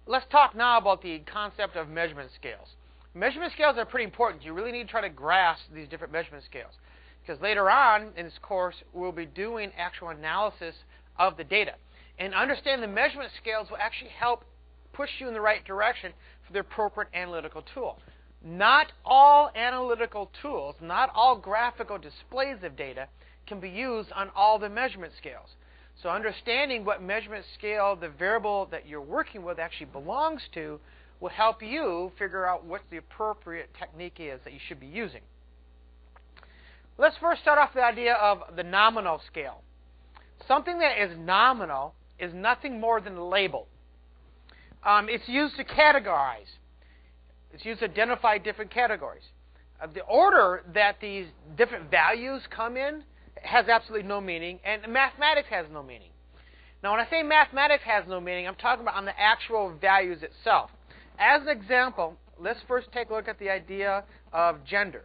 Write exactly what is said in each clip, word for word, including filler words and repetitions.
let's talk now about the concept of measurement scales. Measurement scales are pretty important. You really need to try to grasp these different measurement scales, because later on in this course, we'll be doing actual analysis of the data. And understanding the measurement scales will actually help push you in the right direction for the appropriate analytical tool. Not all analytical tools, not all graphical displays of data can be used on all the measurement scales. So understanding what measurement scale the variable that you're working with actually belongs to will help you figure out what the appropriate technique is that you should be using. Let's first start off with the idea of the nominal scale. Something that is nominal is nothing more than a label. Um, it's used to categorize. It's used to identify different categories. Uh, the order that these different values come in has absolutely no meaning, and mathematics has no meaning. Now, when I say mathematics has no meaning, I'm talking about on the actual values itself. As an example, let's first take a look at the idea of gender.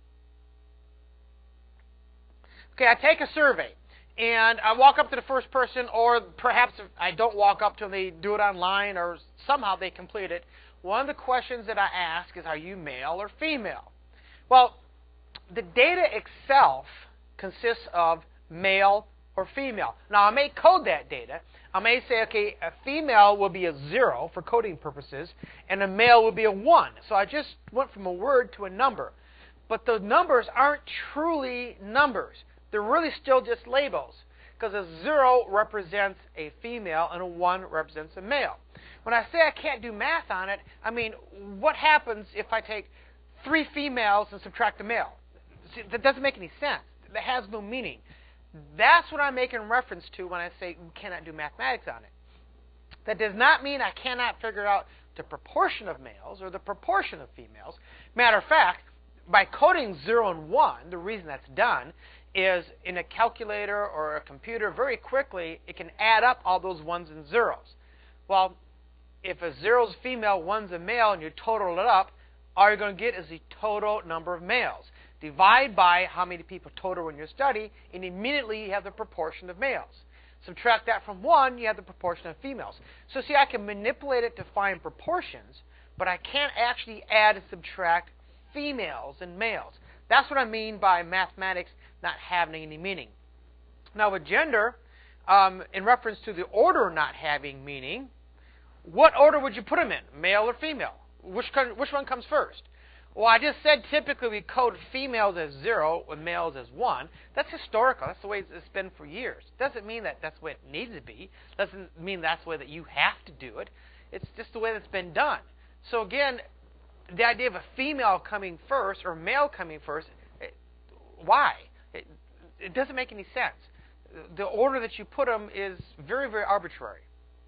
Okay, I take a survey, and I walk up to the first person, or perhaps if I don't walk up to them, they do it online, or somehow they complete it. One of the questions that I ask is, are you male or female? Well, the data itself consists of male or female. Now, I may code that data. I may say, okay, a female will be a zero for coding purposes, and a male will be a one. So I just went from a word to a number. But the numbers aren't truly numbers. They're really still just labels, because a zero represents a female and a one represents a male. When I say I can't do math on it, I mean, what happens if I take three females and subtract a male? See, that doesn't make any sense. That has no meaning. That's what I'm making reference to when I say we cannot do mathematics on it. That does not mean I cannot figure out the proportion of males or the proportion of females. Matter of fact, by coding zero and one, the reason that's done is in a calculator or a computer, very quickly, it can add up all those ones and zeros. Well, if a zero is female, one's a male, and you total it up, all you're going to get is the total number of males. Divide by how many people total in your study, and immediately you have the proportion of males. Subtract that from one, you have the proportion of females. So see, I can manipulate it to find proportions, but I can't actually add and subtract females and males. That's what I mean by mathematics not having any meaning. Now with gender, um, in reference to the order not having meaning, what order would you put them in, male or female? Which, which one comes first? Well, I just said typically we code females as zero and males as one. That's historical. That's the way it's been for years. Doesn't mean that that's the way it needs to be. Doesn't mean that's the way that you have to do it. It's just the way that's been done. So again, the idea of a female coming first or male coming first, it, why? It, it doesn't make any sense. The order that you put them is very, very arbitrary.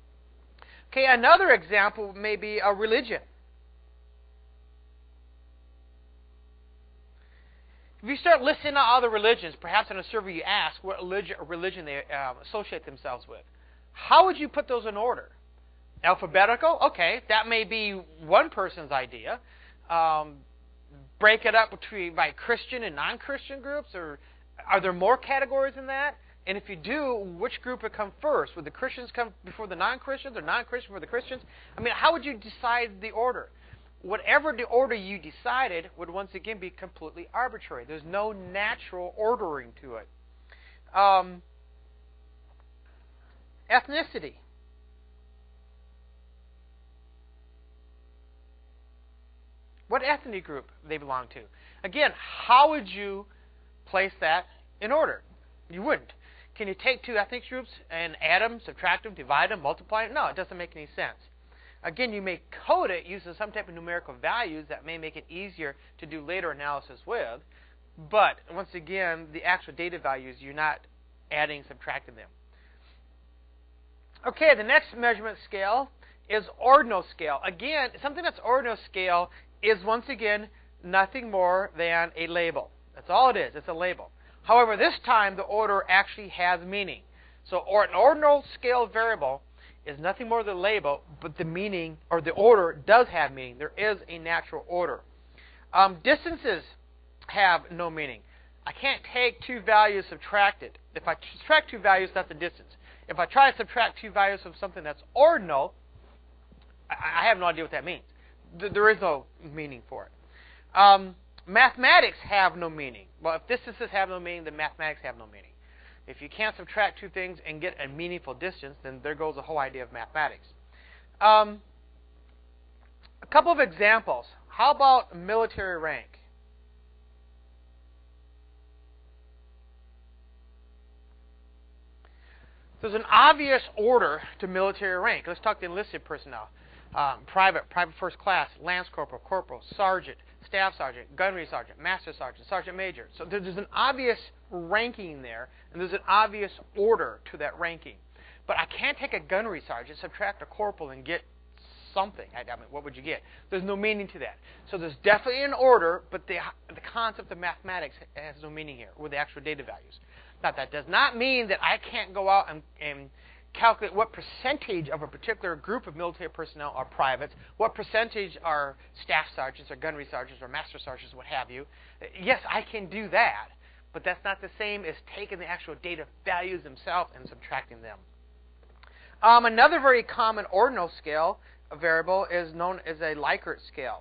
Okay, another example may be a religion. If you start listing out all the religions, perhaps in a survey you ask what religion they uh, associate themselves with, how would you put those in order? Alphabetical? Okay, that may be one person's idea. Um, break it up between by Christian and non-Christian groups, or are there more categories than that? And if you do, which group would come first? Would the Christians come before the non-Christians, or non-Christians before the Christians? I mean, how would you decide the order? Whatever the order you decided would once again be completely arbitrary. There's no natural ordering to it. Um, ethnicity. What ethnic group they belong to? Again, how would you place that in order? You wouldn't. Can you take two ethnic groups and add them, subtract them, divide them, multiply them? No, it doesn't make any sense. Again, you may code it using some type of numerical values that may make it easier to do later analysis with, but once again, the actual data values, you're not adding, subtracting them. Okay, the next measurement scale is ordinal scale. Again, something that's ordinal scale is once again nothing more than a label. That's all it is. It's a label. However, this time the order actually has meaning. So or, an ordinal scale variable is nothing more than a label, but the meaning or the order does have meaning. There is a natural order. Um, distances have no meaning. I can't take two values, subtract it. If I subtract two values, that's a distance. If I try to subtract two values from something that's ordinal, I, I have no idea what that means. Th- there is no meaning for it. Um, mathematics have no meaning. Well, if distances have no meaning, then mathematics have no meaning. If you can't subtract two things and get a meaningful distance, then there goes the whole idea of mathematics. Um, a couple of examples. How about military rank? There's an obvious order to military rank. Let's talk to enlisted personnel. Um, private, private first class, lance corporal, corporal, sergeant, staff sergeant, gunnery sergeant, master sergeant, sergeant major. So there's an obvious ranking there, and there's an obvious order to that ranking. But I can't take a gunnery sergeant, subtract a corporal, and get something. I, I mean, what would you get? There's no meaning to that. So there's definitely an order, but the, the concept of mathematics has no meaning here with the actual data values. Now, that does not mean that I can't go out and, and calculate what percentage of a particular group of military personnel are privates, what percentage are staff sergeants or gunnery sergeants or master sergeants, what have you. Yes, I can do that, but that's not the same as taking the actual data values themselves and subtracting them. Um, another very common ordinal scale variable is known as a Likert scale.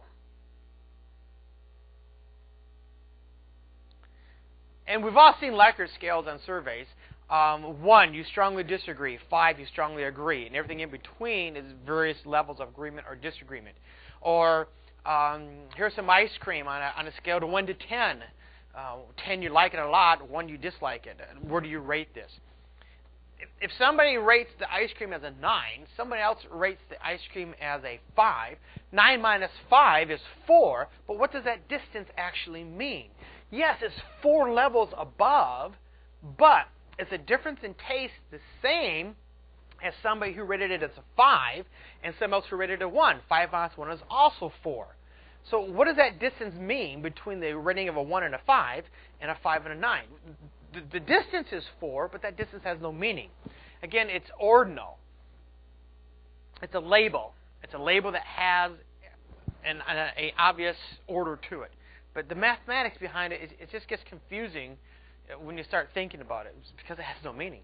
And we've all seen Likert scales on surveys. Um, one, you strongly disagree. Five, you strongly agree. And everything in between is various levels of agreement or disagreement. Or um, here's some ice cream on a, on a scale to one to ten. Uh, ten, you like it a lot. one, you dislike it. Where do you rate this? If, if somebody rates the ice cream as a nine, somebody else rates the ice cream as a five. nine minus five is four. But what does that distance actually mean? Yes, it's four levels above, but is the difference in taste the same as somebody who rated it as a five and somebody else who rated it a one? five minus one is also four. So what does that distance mean between the rating of a one and a five and a five and a nine? The, the distance is four, but that distance has no meaning. Again, it's ordinal. It's a label. It's a label that has an, an a obvious order to it. But the mathematics behind it, it just gets confusing when you start thinking about it, because it has no meaning.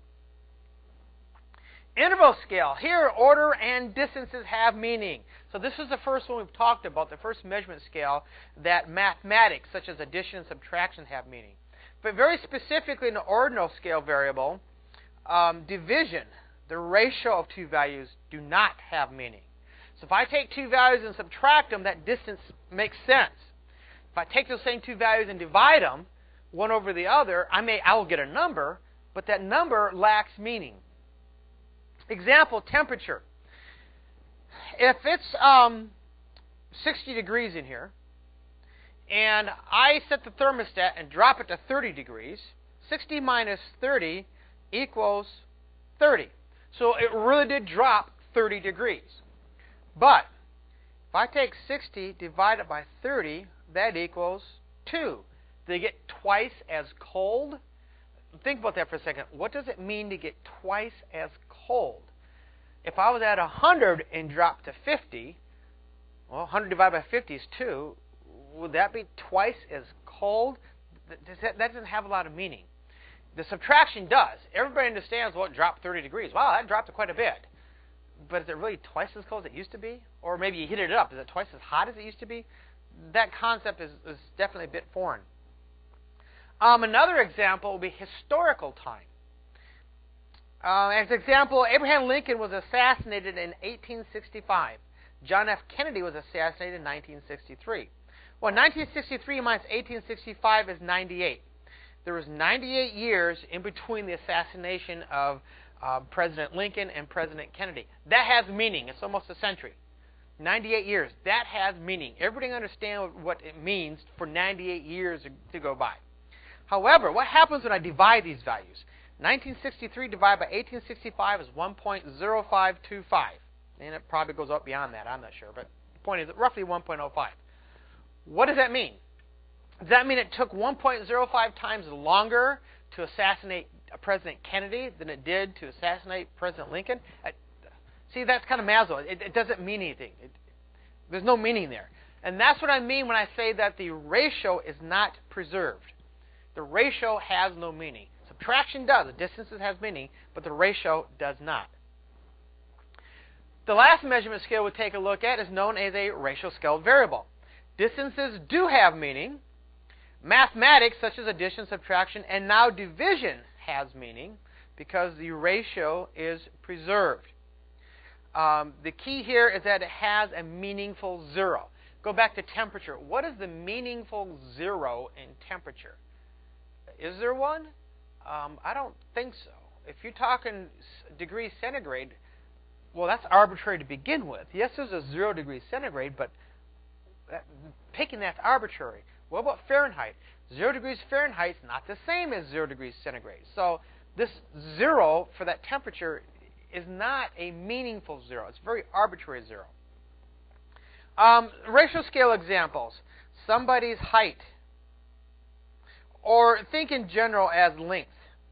Interval scale. Here, order and distances have meaning. So this is the first one we've talked about, the first measurement scale that mathematics, such as addition and subtraction, have meaning. But very specifically in the ordinal scale variable, um, division, the ratio of two values, do not have meaning. So if I take two values and subtract them, that distance makes sense. If I take those same two values and divide them, one over the other, I may I will get a number, but that number lacks meaning. Example, temperature. If it's um, sixty degrees in here, and I set the thermostat and drop it to thirty degrees, sixty minus thirty equals thirty. So it really did drop thirty degrees. But if I take sixty divided by thirty, that equals two. They get twice as cold. Think about that for a second. What does it mean to get twice as cold? If I was at one hundred and dropped to fifty, well, one hundred divided by fifty is two. Would that be twice as cold? That doesn't have a lot of meaning. The subtraction does. Everybody understands what dropped thirty degrees. Wow, that dropped quite a bit. But is it really twice as cold as it used to be? Or maybe you heated it up. Is it twice as hot as it used to be? That concept is, is definitely a bit foreign. Um, another example would be historical time. Uh, as an example, Abraham Lincoln was assassinated in eighteen sixty-five. John F. Kennedy was assassinated in nineteen sixty-three. Well, nineteen sixty-three minus eighteen sixty-five is ninety-eight. There was ninety-eight years in between the assassination of uh, President Lincoln and President Kennedy. That has meaning. It's almost a century. ninety-eight years. That has meaning. Everybody understands what it means for ninety-eight years to go by. However, what happens when I divide these values? nineteen sixty-three divided by eighteen sixty-five is one point zero five two five. And it probably goes up beyond that. I'm not sure. But the point is roughly one point zero five. What does that mean? Does that mean it took one point zero five times longer to assassinate President Kennedy than it did to assassinate President Lincoln? See, that's kind of Maslow. It, it doesn't mean anything. It, there's no meaning there. And that's what I mean when I say that the ratio is not preserved. The ratio has no meaning. Subtraction does. The distances has meaning, but the ratio does not. The last measurement scale we'll take a look at is known as a ratio scaled variable. Distances do have meaning. Mathematics, such as addition, subtraction, and now division, has meaning because the ratio is preserved. Um, the key here is that it has a meaningful zero. Go back to temperature. What is the meaningful zero in temperature? Is there one? Um, I don't think so. If you're talking degrees centigrade, well, that's arbitrary to begin with. Yes, there's a zero degrees centigrade, but that, picking that's arbitrary. What about Fahrenheit? Zero degrees Fahrenheit is not the same as zero degrees centigrade. So this zero for that temperature is not a meaningful zero. It's a very arbitrary zero. Um, ratio scale examples. Somebody's height. Or think in general as length.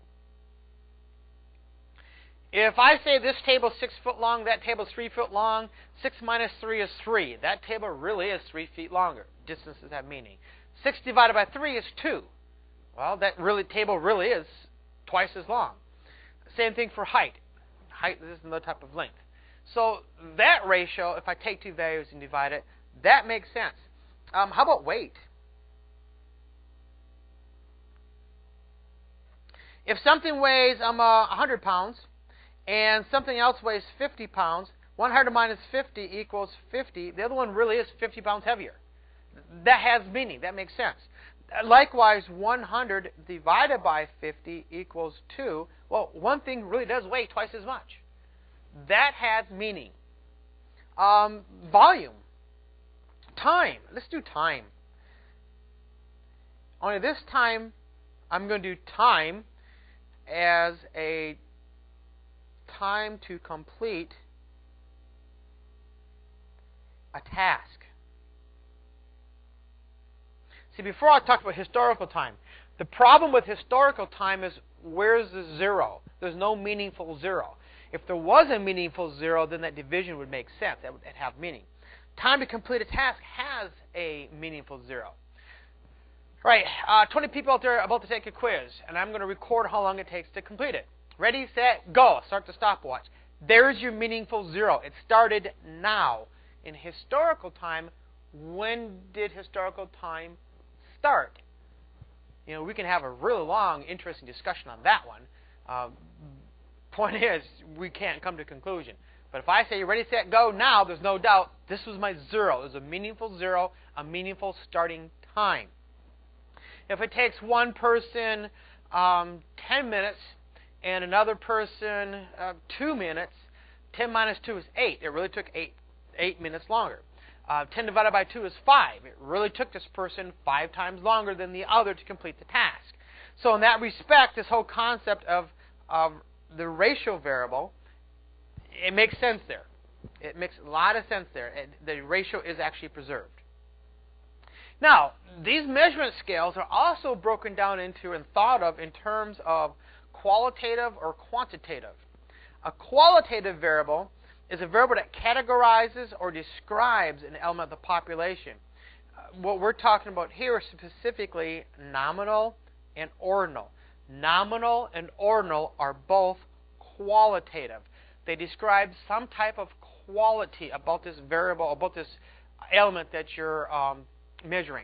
If I say this table is six foot long, that table is three foot long, six minus three is three. That table really is three feet longer. Distances have meaning. six divided by three is two. Well, that really table really is twice as long. Same thing for height. Height is another type of length. So that ratio, if I take two values and divide it, that makes sense. Um, how about weight? If something weighs um, uh, one hundred pounds and something else weighs fifty pounds, one hundred minus fifty equals fifty. The other one really is fifty pounds heavier. That has meaning. That makes sense. Likewise, one hundred divided by fifty equals two. Well, one thing really does weigh twice as much. That has meaning. Um, volume. Time. Let's do time. Only this time, I'm going to do time as a time to complete a task. See, before I talked about historical time, the problem with historical time is where's the zero? There's no meaningful zero. If there was a meaningful zero, then that division would make sense. That would have meaning. Time to complete a task has a meaningful zero. All right, uh, twenty people out there are about to take a quiz, and I'm going to record how long it takes to complete it. Ready, set, go. Start the stopwatch. There's your meaningful zero. It started now. In historical time, when did historical time start? You know, we can have a really long, interesting discussion on that one. Uh, point is, we can't come to a conclusion. But if I say, you're ready, set, go now, there's no doubt this was my zero. It was a meaningful zero, a meaningful starting time. If it takes one person um, ten minutes and another person uh, two minutes, ten minus two is eight. It really took eight, eight minutes longer. Uh, ten divided by two is five. It really took this person five times longer than the other to complete the task. So in that respect, this whole concept of, of the ratio variable, it makes sense there. It makes a lot of sense there. It, the ratio is actually preserved. Now, these measurement scales are also broken down into and thought of in terms of qualitative or quantitative. A qualitative variable is a variable that categorizes or describes an element of the population. Uh, what we're talking about here is specifically nominal and ordinal. Nominal and ordinal are both qualitative. They describe some type of quality about this variable, about this element that you're um, measuring.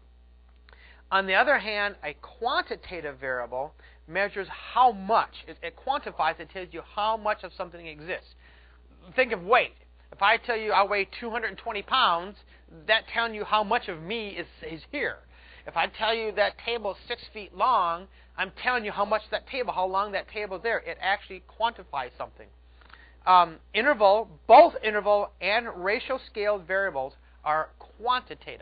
On the other hand, a quantitative variable measures how much. It, it quantifies, it tells you how much of something exists. Think of weight. If I tell you I weigh two hundred twenty pounds, that's telling you how much of me is, is here. If I tell you that table is six feet long, I'm telling you how much that table, how long that table is there. It actually quantifies something. Um, interval, both interval and ratio scaled variables are quantitative.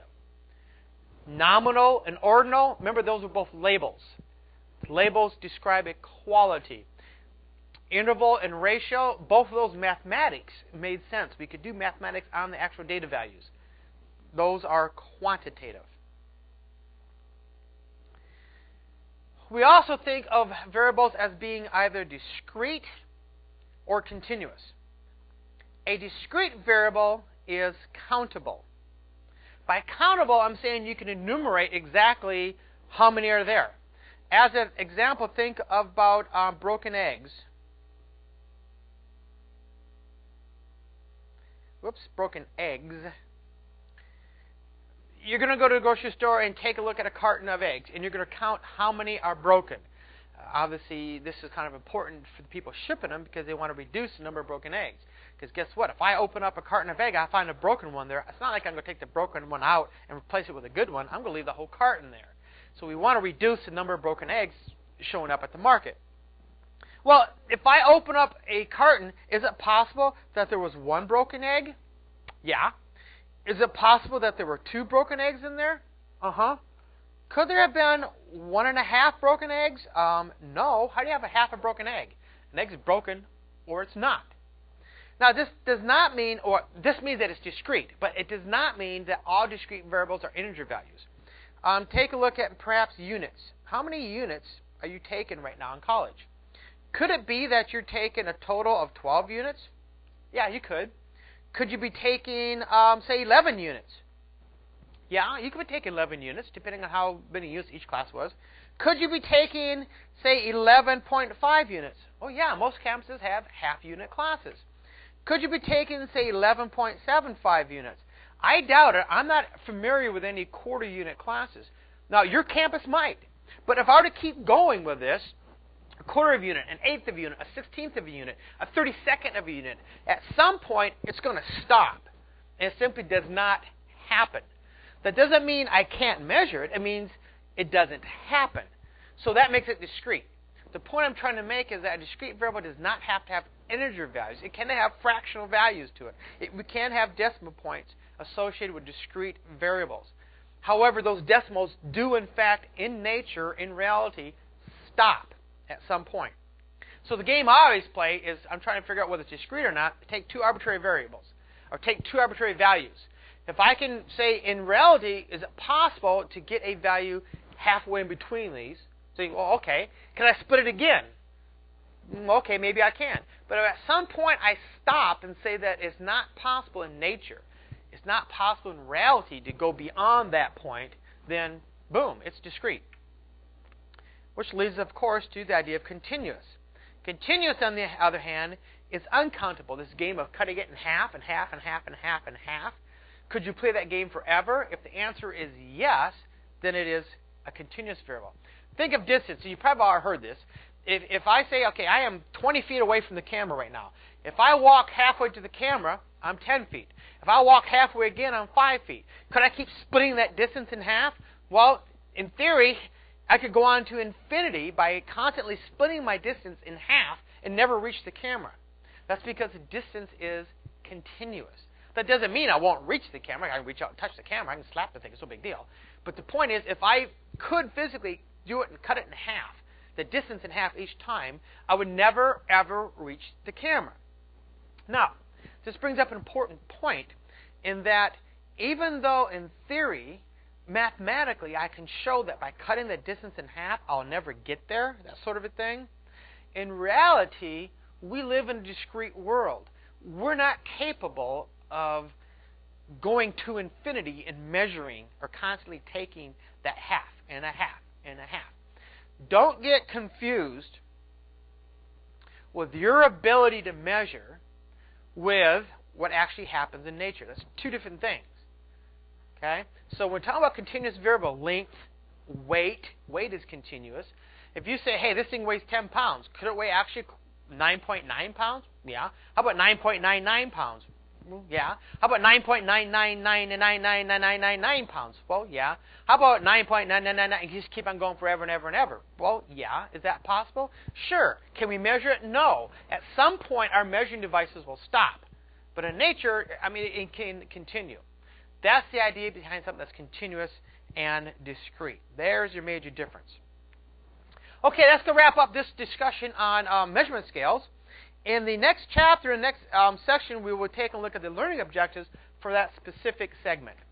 Nominal and ordinal, remember those are both labels. Labels describe a quality. Interval and ratio, both of those mathematics made sense. We could do mathematics on the actual data values. Those are quantitative. We also think of variables as being either discrete or continuous. A discrete variable is countable. By countable, I'm saying you can enumerate exactly how many are there. As an example, think about um, broken eggs. whoops, broken eggs. You're going to go to the grocery store and take a look at a carton of eggs, and you're going to count how many are broken. Uh, obviously, this is kind of important for the people shipping them because they want to reduce the number of broken eggs. Because guess what? If I open up a carton of egg, I find a broken one there. It's not like I'm going to take the broken one out and replace it with a good one. I'm going to leave the whole carton there. So we want to reduce the number of broken eggs showing up at the market. Well, if I open up a carton, is it possible that there was one broken egg? Yeah. Is it possible that there were two broken eggs in there? Uh-huh. Could there have been one and a half broken eggs? Um, no. How do you have a half a broken egg? An egg's broken or it's not. Now, this does not mean, or this means that it's discrete, but it does not mean that all discrete variables are integer values. Um, take a look at perhaps units. How many units are you taking right now in college? Could it be that you're taking a total of twelve units? Yeah, you could. Could you be taking, um, say, eleven units? Yeah, you could be taking eleven units, depending on how many units each class was. Could you be taking, say, eleven point five units? Oh, yeah, most campuses have half-unit classes. Could you be taking, say, eleven point seven five units? I doubt it. I'm not familiar with any quarter-unit classes. Now, your campus might. But if I were to keep going with this, a quarter of a unit, an eighth of a unit, a sixteenth of a unit, a thirty-second of a unit, at some point, it's going to stop. And it simply does not happen. That doesn't mean I can't measure it. It means it doesn't happen. So that makes it discrete. The point I'm trying to make is that a discrete variable does not have to have integer values. It can have fractional values to it. it. We can have decimal points associated with discrete variables. However, those decimals do, in fact, in nature, in reality, stop at some point. So the game I always play is I'm trying to figure out whether it's discrete or not. Take two arbitrary variables, or take two arbitrary values. If I can say, in reality, is it possible to get a value halfway in between these? So, you, well, okay, can I split it again? Okay, maybe I can. But if at some point I stop and say that it's not possible in nature, it's not possible in reality to go beyond that point, then boom, it's discrete. Which leads, of course, to the idea of continuous. Continuous, on the other hand, is uncountable. This game of cutting it in half and half and half and half and half. Could you play that game forever? If the answer is yes, then it is a continuous variable. Think of distance. So you probably already heard this. If, if I say, okay, I am twenty feet away from the camera right now. If I walk halfway to the camera, I'm ten feet. If I walk halfway again, I'm five feet. Could I keep splitting that distance in half? Well, in theory, I could go on to infinity by constantly splitting my distance in half and never reach the camera. That's because the distance is continuous. That doesn't mean I won't reach the camera. I can reach out and touch the camera. I can slap the thing. It's no big deal. But the point is, if I could physically do it and cut it in half, the distance in half each time, I would never, ever reach the camera. Now, this brings up an important point in that even though in theory, mathematically, I can show that by cutting the distance in half, I'll never get there, that sort of a thing, in reality, we live in a discrete world. We're not capable of going to infinity and measuring or constantly taking that half and a half and a half. Don't get confused with your ability to measure with what actually happens in nature. That's two different things. Okay? So when we're talking about continuous variable, length, weight, weight is continuous. If you say, hey, this thing weighs ten pounds, could it weigh actually nine point nine pounds? Yeah. How about nine point nine nine pounds? Yeah. How about nine point nine nine nine nine nine nine nine nine nine pounds? Well, yeah. How about nine point nine nine nine nine? You just keep on going forever and ever and ever. Well, yeah. Is that possible? Sure. Can we measure it? No. At some point, our measuring devices will stop. But in nature, I mean, it can continue. That's the idea behind something that's continuous and discrete. There's your major difference. Okay, that's to wrap up this discussion on um, measurement scales. In the next chapter, in the next um, section, we will take a look at the learning objectives for that specific segment.